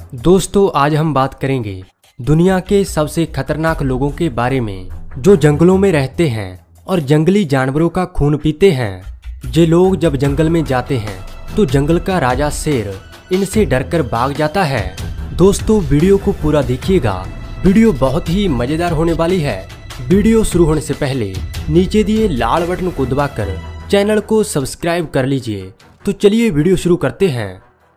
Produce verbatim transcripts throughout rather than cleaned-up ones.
दोस्तों आज हम बात करेंगे दुनिया के सबसे खतरनाक लोगों के बारे में जो जंगलों में रहते हैं और जंगली जानवरों का खून पीते हैं। ये लोग जब जंगल में जाते हैं तो जंगल का राजा शेर इनसे डरकर भाग जाता है। दोस्तों वीडियो को पूरा देखिएगा, वीडियो बहुत ही मजेदार होने वाली है। वीडियो शुरू होने से पहले नीचे दिए लाल बटन को दबाकर चैनल को सब्सक्राइब कर लीजिए। तो चलिए वीडियो शुरू करते हैं।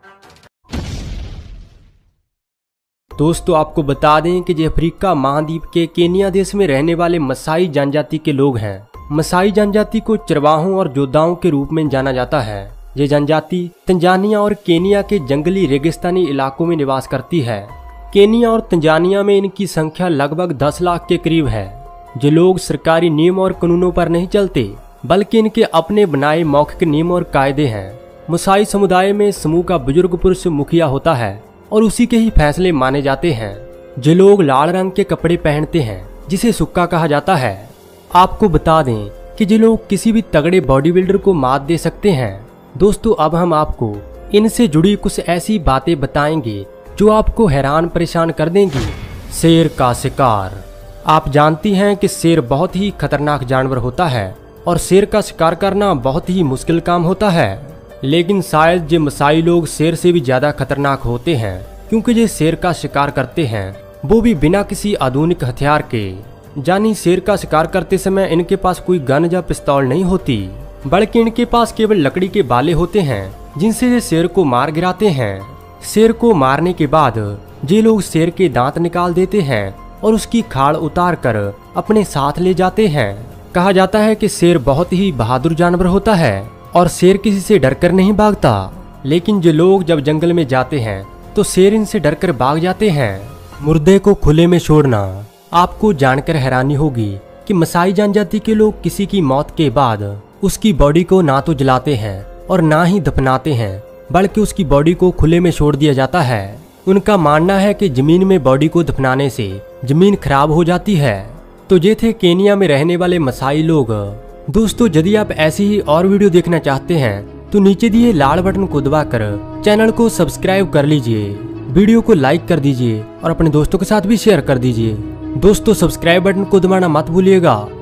दोस्तों आपको बता दें कि ये अफ्रीका महाद्वीप के केनिया देश में रहने वाले मसाई जनजाति के लोग हैं। मसाई जनजाति को चरवाहों और योद्धाओं के रूप में जाना जाता है। ये जनजाति तंजानिया और केनिया के जंगली रेगिस्तानी इलाकों में निवास करती है। केनिया और तंजानिया में इनकी संख्या लगभग दस लाख के करीब है। ये लोग सरकारी नियम और कानूनों पर नहीं चलते, बल्कि इनके अपने बनाए मौखिक नियम और कायदे हैं। मसाई समुदाय में समूह का बुजुर्ग पुरुष मुखिया होता है और उसी के ही फैसले माने जाते हैं। जो लोग लाल रंग के कपड़े पहनते हैं जिसे सुक्का कहा जाता है। आपको बता दें कि जो लोग किसी भी तगड़े बॉडी बिल्डर को मात दे सकते हैं। दोस्तों अब हम आपको इनसे जुड़ी कुछ ऐसी बातें बताएंगे जो आपको हैरान परेशान कर देंगी। शेर का शिकार। आप जानती हैं कि शेर बहुत ही खतरनाक जानवर होता है और शेर का शिकार करना बहुत ही मुश्किल काम होता है। लेकिन शायद ये मसाई लोग शेर से भी ज्यादा खतरनाक होते हैं, क्योंकि ये शेर का शिकार करते हैं वो भी बिना किसी आधुनिक हथियार के। यानी शेर का शिकार करते समय इनके पास कोई गन या पिस्तौल नहीं होती, बल्कि इनके पास केवल लकड़ी के बाले होते हैं जिनसे ये शेर को मार गिराते हैं। शेर को मारने के बाद ये लोग शेर के दांत निकाल देते हैं और उसकी खाल उतार कर अपने साथ ले जाते हैं। कहा जाता है कि शेर बहुत ही बहादुर जानवर होता है और शेर किसी से डरकर नहीं भागता। लेकिन जो लोग जब जंगल में जाते हैं तो शेर इनसे डरकर भाग जाते हैं। मुर्दे को खुले में छोड़ना। आपको जानकर हैरानी होगी कि मसाई जनजाति के लोग किसी की मौत के बाद उसकी बॉडी को ना तो जलाते हैं और ना ही दफनाते हैं, बल्कि उसकी बॉडी को खुले में छोड़ दिया जाता है। उनका मानना है कि जमीन में बॉडी को दफनाने से जमीन खराब हो जाती है। तो ये थे केनिया में रहने वाले मसाई लोग। दोस्तों यदि आप ऐसी ही और वीडियो देखना चाहते हैं तो नीचे दिए लाल बटन को दबाकर चैनल को सब्सक्राइब कर लीजिए, वीडियो को लाइक कर दीजिए और अपने दोस्तों के साथ भी शेयर कर दीजिए। दोस्तों सब्सक्राइब बटन को दबाना मत भूलिएगा।